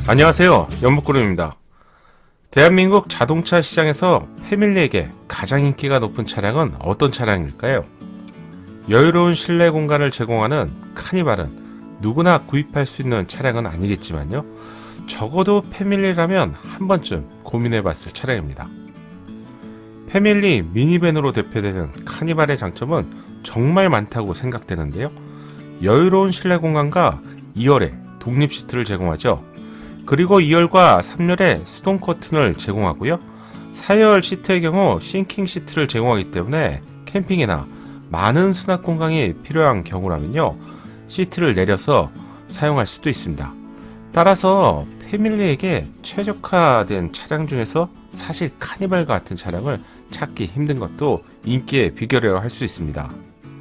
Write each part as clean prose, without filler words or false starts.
안녕하세요, 연목구름입니다. 대한민국 자동차 시장에서 패밀리에게 가장 인기가 높은 차량은 어떤 차량일까요? 여유로운 실내 공간을 제공하는 카니발은 누구나 구입할 수 있는 차량은 아니겠지만요, 적어도 패밀리라면 한 번쯤 고민해봤을 차량입니다. 패밀리 미니밴으로 대표되는 카니발의 장점은 정말 많다고 생각되는데요, 여유로운 실내 공간과 2열에 독립 시트를 제공하죠. 그리고 2열과 3열에 수동 커튼을 제공하고요, 4열 시트의 경우 싱킹 시트를 제공하기 때문에 캠핑이나 많은 수납 공간이 필요한 경우라면요, 시트를 내려서 사용할 수도 있습니다. 따라서 패밀리에게 최적화된 차량 중에서 사실 카니발 같은 차량을 찾기 힘든 것도 인기의 비결이라고 할 수 있습니다.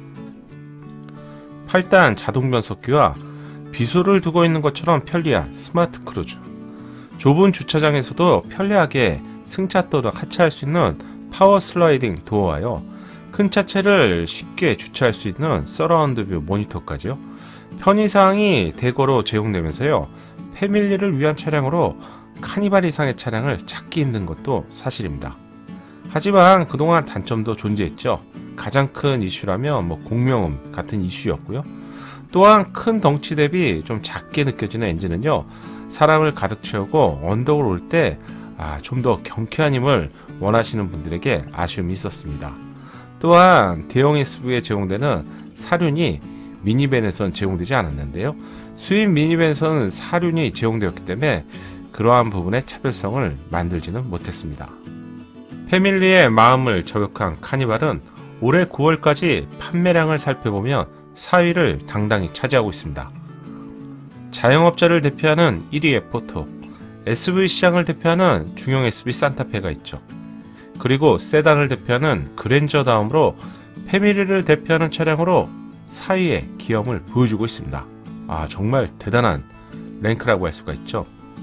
8단 자동 변속기와 비소를 두고 있는 것처럼 편리한 스마트 크루즈, 좁은 주차장에서도 편리하게 승차 또는 하차할 수 있는 파워 슬라이딩 도어와요, 큰 차체를 쉽게 주차할 수 있는 서라운드 뷰 모니터까지요, 편의사항이 대거로 제공되면서요, 패밀리를 위한 차량으로 카니발 이상의 차량을 찾기 힘든 것도 사실입니다. 하지만 그동안 단점도 존재했죠. 가장 큰 이슈라면 공명음 같은 이슈였고요. 또한 큰 덩치 대비 좀 작게 느껴지는 엔진은요, 사람을 가득 채우고 언덕을 올 때 좀 더 경쾌한 힘을 원하시는 분들에게 아쉬움이 있었습니다. 또한 대형 SUV에 제공되는 사륜이 미니밴에선 제공되지 않았는데요, 수입 미니밴에서는 사륜이 제공되었기 때문에 그러한 부분의 차별성을 만들지는 못했습니다. 패밀리의 마음을 저격한 카니발은 올해 9월까지 판매량을 살펴보면 4위를 당당히 차지하고 있습니다. 자영업자를 대표하는 1위의 포토, SUV 시장을 대표하는 중형 SUV 산타페가 있죠. 그리고 세단을 대표하는 그랜저 다음으로 패밀리를 대표하는 차량으로 4위의 기염을 보여주고 있습니다. 정말 대단한 랭크라고 할 수가 있죠.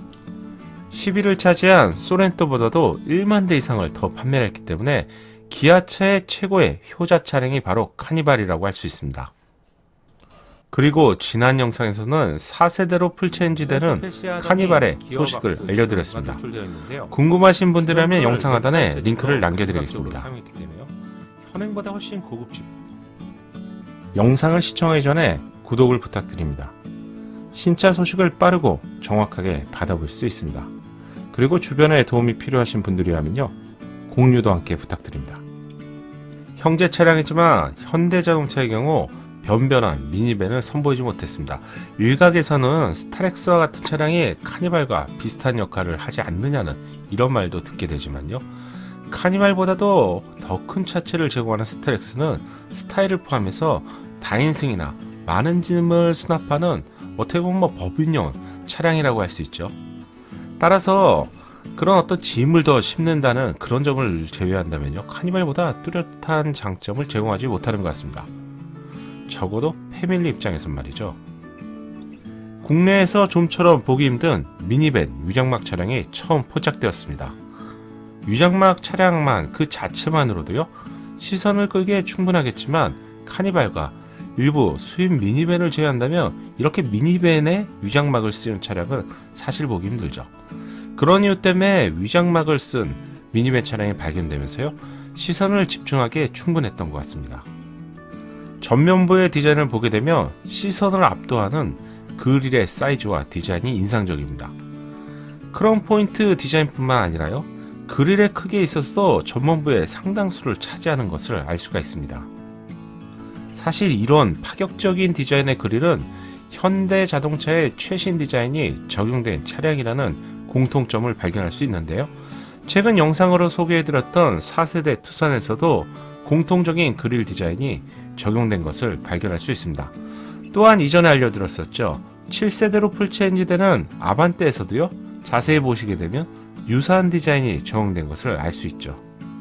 10위를 차지한 소렌토보다도 1만 대 이상을 더 판매를 했기 때문에 기아차의 최고의 효자 차량이 바로 카니발이라고 할 수 있습니다. 그리고 지난 영상에서는 4세대로 풀체인지되는 카니발의 소식을 알려드렸습니다. 궁금하신 분들이라면 영상 하단에 링크를 남겨드리겠습니다. 현행보다 훨씬 고급집. 영상을 시청하기 전에 구독을 부탁드립니다. 신차 소식을 빠르고 정확하게 받아볼 수 있습니다. 그리고 주변에 도움이 필요하신 분들이라면요, 공유도 함께 부탁드립니다. 형제 차량이지만 현대자동차의 경우 변변한 미니밴을 선보이지 못했습니다. 일각에서는 스타렉스와 같은 차량이 카니발과 비슷한 역할을 하지 않느냐는 이런 말도 듣게 되지만요, 카니발보다도 더 큰 차체를 제공하는 스타렉스는 스타일을 포함해서 다인승이나 많은 짐을 수납하는 어떻게 보면 법인용 차량이라고 할 수 있죠. 따라서 그런 어떤 짐을 더 싣는다는 그런 점을 제외한다면요, 카니발보다 뚜렷한 장점을 제공하지 못하는 것 같습니다. 적어도 패밀리 입장에선 말이죠. 국내에서 좀처럼 보기 힘든 미니밴 유장막 차량이 처음 포착되었습니다. 유장막 차량만 그 자체만으로도요, 시선을 끌기에 충분하겠지만 카니발과 일부 수입 미니밴을 제외한다면 이렇게 미니밴에 위장막을 쓰는 차량은 사실 보기 힘들죠. 그런 이유 때문에 위장막을 쓴 미니밴 차량이 발견되면서요, 시선을 집중하기에 충분했던 것 같습니다. 전면부의 디자인을 보게 되면 시선을 압도하는 그릴의 사이즈와 디자인이 인상적입니다. 크롬 포인트 디자인뿐만 아니라요, 그릴의 크기에 있어서 전면부의 상당수를 차지하는 것을 알 수가 있습니다. 사실 이런 파격적인 디자인의 그릴은 현대 자동차의 최신 디자인이 적용된 차량이라는 공통점을 발견할 수 있는데요, 최근 영상으로 소개해드렸던 4세대 투싼에서도 공통적인 그릴 디자인이 적용된 것을 발견할 수 있습니다. 또한 이전에 알려드렸었죠, 7세대로 풀체인지되는 아반떼에서도요, 자세히 보시게 되면 유사한 디자인이 적용된 것을 알 수 있죠.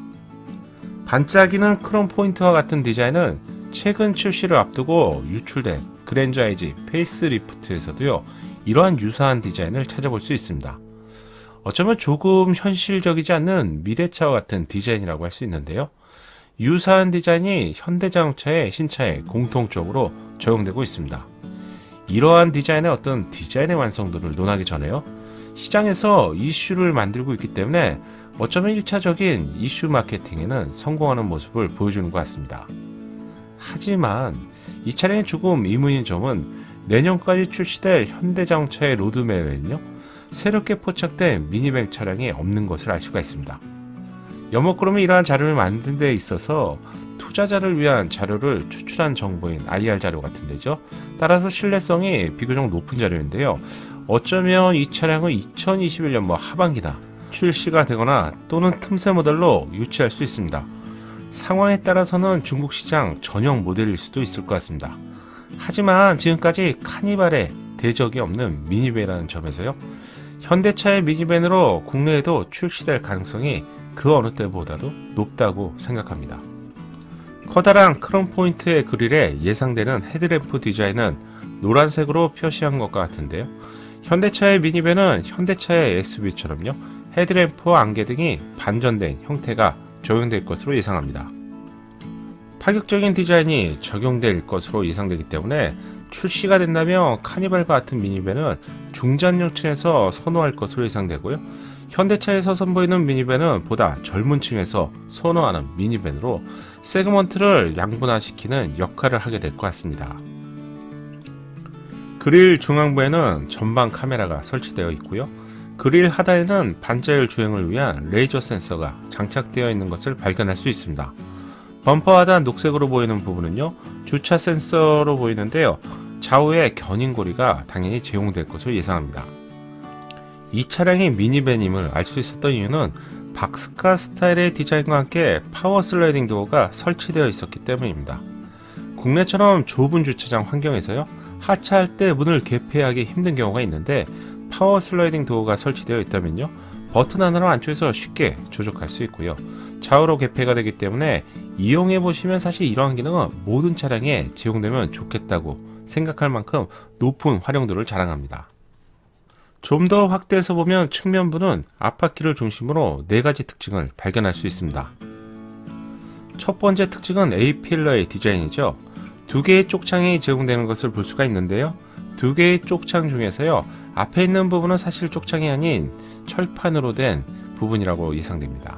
반짝이는 크롬 포인트와 같은 디자인은 최근 출시를 앞두고 유출된 그랜저 IG 페이스리프트에서도요, 이러한 유사한 디자인을 찾아볼 수 있습니다. 어쩌면 조금 현실적이지 않는 미래차와 같은 디자인이라고 할 수 있는데요, 유사한 디자인이 현대자동차의 신차에 공통적으로 적용되고 있습니다. 이러한 디자인의 어떤 디자인의 완성도를 논하기 전에요, 시장에서 이슈를 만들고 있기 때문에 어쩌면 1차적인 이슈 마케팅에는 성공하는 모습을 보여주는 것 같습니다. 하지만 이 차량의 조금 의문인 점은 내년까지 출시될 현대자동차의 로드맵에는요, 새롭게 포착된 미니밴 차량이 없는 것을 알 수가 있습니다. 여목그룹이 이러한 자료를 만든 데 있어서 투자자를 위한 자료를 추출한 정보인 IR 자료 같은 데죠. 따라서 신뢰성이 비교적 높은 자료인데요. 어쩌면 이 차량은 2021년 하반기나 출시가 되거나 또는 틈새 모델로 유치할 수 있습니다. 상황에 따라서는 중국 시장 전용 모델일 수도 있을 것 같습니다. 하지만 지금까지 카니발의 대적이 없는 미니밴이라는 점에서요, 현대차의 미니밴으로 국내에도 출시될 가능성이 그 어느 때보다도 높다고 생각합니다. 커다란 크롬 포인트의 그릴에 예상되는 헤드램프 디자인은 노란색으로 표시한 것과 같은데요. 현대차의 미니밴은 현대차의 SUV처럼요, 헤드램프와 안개 등이 반전된 형태가 적용될 것으로 예상합니다. 파격적인 디자인이 적용될 것으로 예상되기 때문에 출시가 된다면 카니발과 같은 미니밴은 중장년층에서 선호할 것으로 예상되고요. 현대차에서 선보이는 미니밴은 보다 젊은 층에서 선호하는 미니밴으로 세그먼트를 양분화시키는 역할을 하게 될 것 같습니다. 그릴 중앙부에는 전방 카메라가 설치되어 있고요. 그릴 하단에는 반자율 주행을 위한 레이저 센서가 장착되어 있는 것을 발견할 수 있습니다. 범퍼 하단 녹색으로 보이는 부분은요, 주차 센서로 보이는데요. 좌우에 견인고리가 당연히 제공될 것으로 예상합니다. 이 차량이 미니밴임을 알 수 있었던 이유는 박스카 스타일의 디자인과 함께 파워 슬라이딩 도어가 설치되어 있었기 때문입니다. 국내처럼 좁은 주차장 환경에서요, 하차할 때 문을 개폐하기 힘든 경우가 있는데 파워 슬라이딩 도어가 설치되어 있다면요, 버튼 하나로 안쪽에서 쉽게 조작할 수 있고요. 좌우로 개폐가 되기 때문에 이용해 보시면 사실 이러한 기능은 모든 차량에 제공되면 좋겠다고 생각할 만큼 높은 활용도를 자랑합니다. 좀 더 확대해서 보면 측면부는 앞바퀴를 중심으로 4가지 특징을 발견할 수 있습니다. 첫 번째 특징은 A필러의 디자인이죠. 2개의 쪽창이 제공되는 것을 볼 수가 있는데요. 2개의 쪽창 중에서요, 앞에 있는 부분은 사실 쪽창이 아닌 철판으로 된 부분이라고 예상됩니다.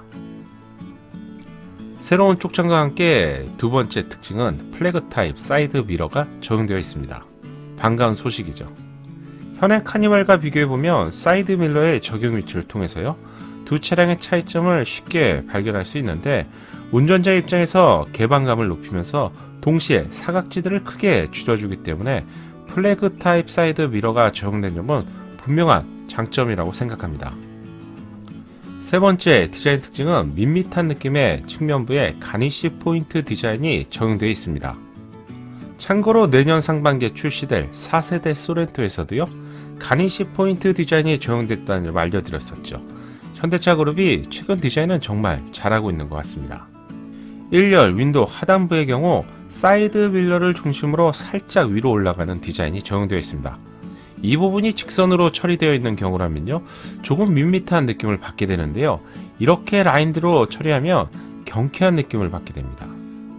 새로운 쪽창과 함께 두 번째 특징은 플래그 타입 사이드 미러가 적용되어 있습니다. 반가운 소식이죠. 현행 카니발과 비교해보면 사이드 미러의 적용 위치를 통해서요, 두 차량의 차이점을 쉽게 발견할 수 있는데 운전자 입장에서 개방감을 높이면서 동시에 사각지대를 크게 줄여주기 때문에 플래그 타입 사이드 미러가 적용된 점은 분명한 장점이라고 생각합니다. 세 번째 디자인 특징은 밋밋한 느낌의 측면부에 가니쉬 포인트 디자인이 적용되어 있습니다. 참고로 내년 상반기에 출시될 4세대 소렌토에서도요, 가니쉬 포인트 디자인이 적용됐다는 점을 알려드렸었죠. 현대차 그룹이 최근 디자인은 정말 잘하고 있는 것 같습니다. 1열 윈도우 하단부의 경우 사이드 밀러를 중심으로 살짝 위로 올라가는 디자인이 적용되어 있습니다. 이 부분이 직선으로 처리되어 있는 경우라면요, 조금 밋밋한 느낌을 받게 되는데요, 이렇게 라인으로 처리하면 경쾌한 느낌을 받게 됩니다.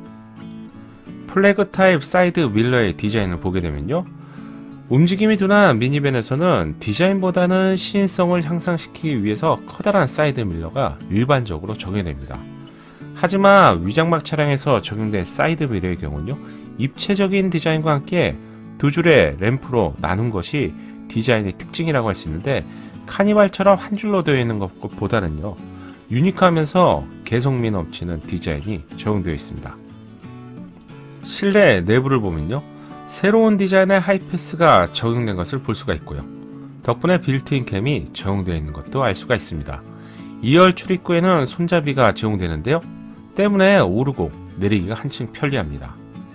플래그 타입 사이드 밀러의 디자인을 보게 되면요, 움직임이 둔한 미니밴에서는 디자인보다는 시인성을 향상시키기 위해서 커다란 사이드 밀러가 일반적으로 적용됩니다. 하지만 위장막 차량에서 적용된 사이드 미러의 경우는요, 입체적인 디자인과 함께 두 줄의 램프로 나눈 것이 디자인의 특징이라고 할 수 있는데, 카니발처럼 한 줄로 되어 있는 것보다는요, 유니크하면서 개성미 넘치는 디자인이 적용되어 있습니다. 실내 내부를 보면요, 새로운 디자인의 하이패스가 적용된 것을 볼 수가 있고요. 덕분에 빌트인 캠이 적용되어 있는 것도 알 수가 있습니다. 2열 출입구에는 손잡이가 제공되는데요, 때문에 오르고 내리기가 한층 편리합니다.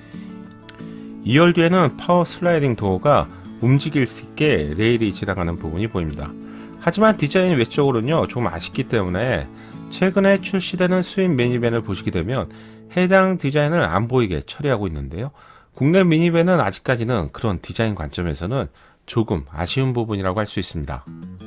2열 뒤에는 파워 슬라이딩 도어가 움직일 수 있게 레일이 지나가는 부분이 보입니다. 하지만 디자인 외적으로는요, 조금 아쉽기 때문에 최근에 출시되는 수입 미니밴을 보시게 되면 해당 디자인을 안 보이게 처리하고 있는데요, 국내 미니밴은 아직까지는 그런 디자인 관점에서는 조금 아쉬운 부분이라고 할 수 있습니다.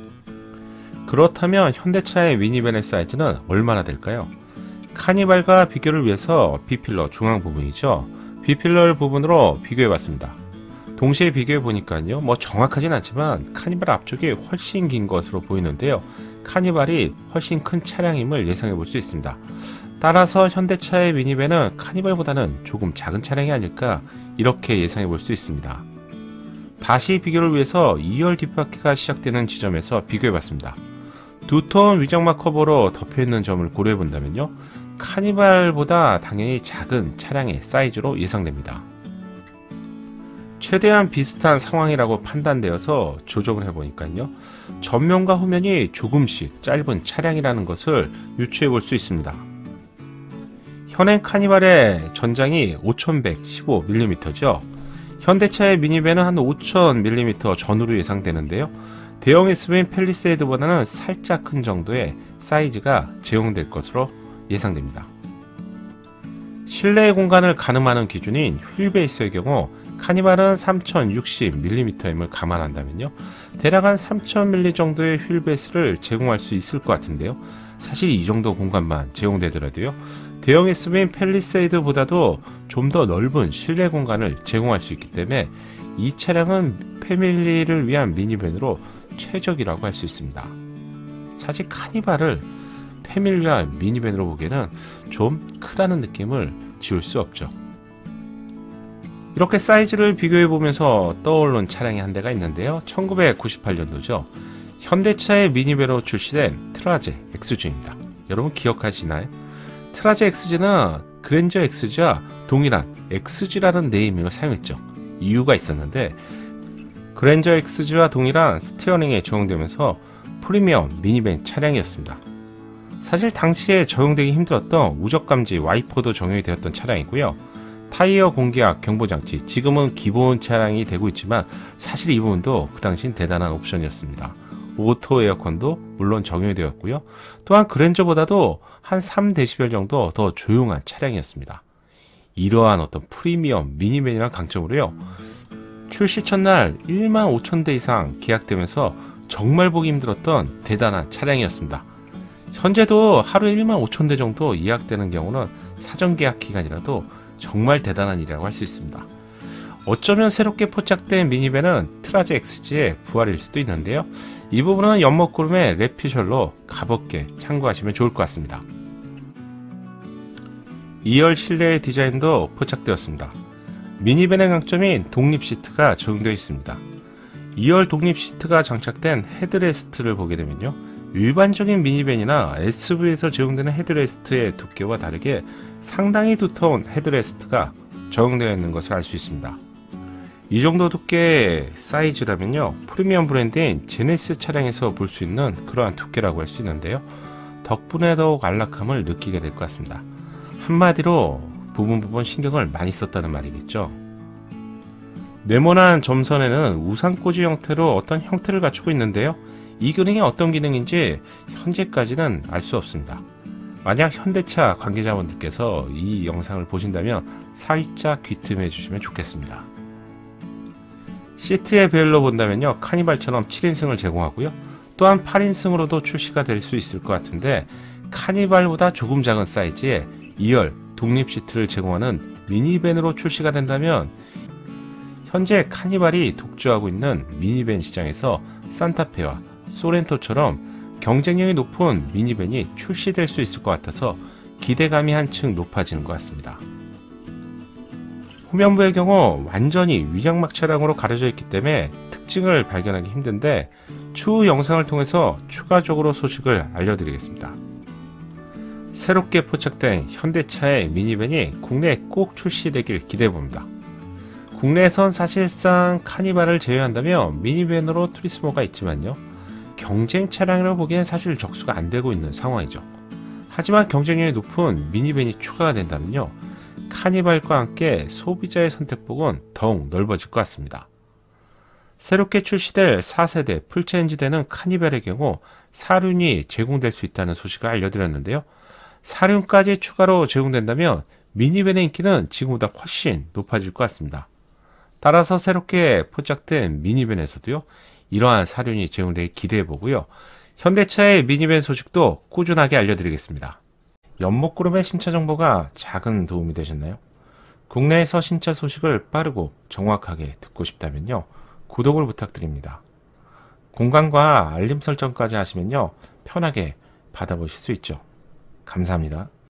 그렇다면 현대차의 미니밴의 사이즈는 얼마나 될까요? 카니발과 비교를 위해서 B필러 중앙 부분이죠, B필러 부분으로 비교해 봤습니다. 동시에 비교해 보니까요, 뭐 정확하진 않지만 카니발 앞쪽이 훨씬 긴 것으로 보이는데요. 카니발이 훨씬 큰 차량임을 예상해 볼 수 있습니다. 따라서 현대차의 미니밴은 카니발보다는 조금 작은 차량이 아닐까 이렇게 예상해 볼 수 있습니다. 다시 비교를 위해서 2열 뒷바퀴가 시작되는 지점에서 비교해 봤습니다. 두톤 위장막 커버로 덮여 있는 점을 고려해 본다면요, 카니발보다 당연히 작은 차량의 사이즈로 예상됩니다. 최대한 비슷한 상황이라고 판단되어서 조정을 해보니까요, 전면과 후면이 조금씩 짧은 차량이라는 것을 유추해 볼 수 있습니다. 현행 카니발의 전장이 5115mm죠. 현대차의 미니밴은 한 5000mm 전후로 예상되는데요. 대형 SUV인 팰리세이드보다는 살짝 큰 정도의 사이즈가 제공될 것으로 예상됩니다. 실내 공간을 가늠하는 기준인 휠베이스의 경우 카니발은 3060mm임을 감안한다면요, 대략 한 3000mm 정도의 휠베이스를 제공할 수 있을 것 같은데요. 사실 이 정도 공간만 제공되더라도요, 대형 SUV인 팰리세이드보다도 좀 더 넓은 실내 공간을 제공할 수 있기 때문에 이 차량은 패밀리를 위한 미니밴으로 최적이라고 할 수 있습니다. 사실 카니발을 패밀리와 미니밴으로 보기에는 좀 크다는 느낌을 지울 수 없죠. 이렇게 사이즈를 비교해 보면서 떠오른 차량이 한 대가 있는데요. 1998년도죠. 현대차의 미니밴으로 출시된 트라제 XG입니다. 여러분 기억하시나요? 트라제 XG는 그랜저 XG와 동일한 XG라는 네이밍을 사용했죠. 이유가 있었는데, 그랜저 XG와 동일한 스티어링에 적용되면서 프리미엄 미니밴 차량이었습니다. 사실 당시에 적용되기 힘들었던 우적감지 와이퍼도 적용이 되었던 차량이고요. 타이어 공기압 경보장치, 지금은 기본 차량이 되고 있지만 사실 이 부분도 그 당시엔 대단한 옵션이었습니다. 오토 에어컨도 물론 적용이 되었고요. 또한 그랜저보다도 한 3dB 정도 더 조용한 차량이었습니다. 이러한 어떤 프리미엄 미니밴이란 강점으로요, 출시 첫날 15,000대 이상 계약되면서 정말 보기 힘들었던 대단한 차량이었습니다. 현재도 하루에 15,000대 정도 예약되는 경우는 사전 계약 기간이라도 정말 대단한 일이라고 할 수 있습니다. 어쩌면 새롭게 포착된 미니밴은 트라제 XG의 부활일 수도 있는데요. 이 부분은 연목구름의 랩피셜로 가볍게 참고하시면 좋을 것 같습니다. 2열 실내의 디자인도 포착되었습니다. 미니밴의 강점인 독립 시트가 적용되어 있습니다. 2열 독립 시트가 장착된 헤드레스트를 보게 되면요, 일반적인 미니밴이나 SUV에서 적용되는 헤드레스트의 두께와 다르게 상당히 두터운 헤드레스트가 적용되어 있는 것을 알 수 있습니다. 이 정도 두께의 사이즈라면요, 프리미엄 브랜드인 제네시스 차량에서 볼 수 있는 그러한 두께라고 할 수 있는데요, 덕분에 더욱 안락함을 느끼게 될 것 같습니다. 한마디로 부분 신경을 많이 썼다는 말이겠죠. 네모난 점선에는 우산꽂이 형태로 어떤 형태를 갖추고 있는데요, 이 기능이 어떤 기능인지 현재까지는 알 수 없습니다. 만약 현대차 관계자분들께서 이 영상을 보신다면 살짝 귀뜸해 주시면 좋겠습니다. 시트의 배열로 본다면요, 카니발처럼 7인승을 제공하고요, 또한 8인승으로도 출시가 될 수 있을 것 같은데, 카니발보다 조금 작은 사이즈의 2열 독립 시트를 제공하는 미니밴으로 출시가 된다면 현재 카니발이 독주하고 있는 미니밴 시장에서 산타페와 소렌토처럼 경쟁력이 높은 미니밴이 출시될 수 있을 것 같아서 기대감이 한층 높아지는 것 같습니다. 후면부의 경우 완전히 위장막 차량으로 가려져 있기 때문에 특징을 발견하기 힘든데, 추후 영상을 통해서 추가적으로 소식을 알려드리겠습니다. 새롭게 포착된 현대차의 미니밴이 국내에 꼭 출시되길 기대해봅니다. 국내에선 사실상 카니발을 제외한다면 미니밴으로 투리스모가 있지만요, 경쟁 차량이라고 보기엔 사실 적수가 안 되고 있는 상황이죠. 하지만 경쟁력이 높은 미니밴이 추가가 된다면요, 카니발과 함께 소비자의 선택폭은 더욱 넓어질 것 같습니다. 새롭게 출시될 4세대 풀체인지되는 카니발의 경우 사륜이 제공될 수 있다는 소식을 알려드렸는데요, 사륜까지 추가로 제공된다면 미니밴의 인기는 지금보다 훨씬 높아질 것 같습니다. 따라서 새롭게 포착된 미니밴에서도요, 이러한 사륜이 제공되기 기대해보고요, 현대차의 미니밴 소식도 꾸준하게 알려드리겠습니다. 연목구름의 신차 정보가 작은 도움이 되셨나요? 국내에서 신차 소식을 빠르고 정확하게 듣고 싶다면요. 구독을 부탁드립니다. 공간과 알림 설정까지 하시면요. 편하게 받아보실 수 있죠. 감사합니다.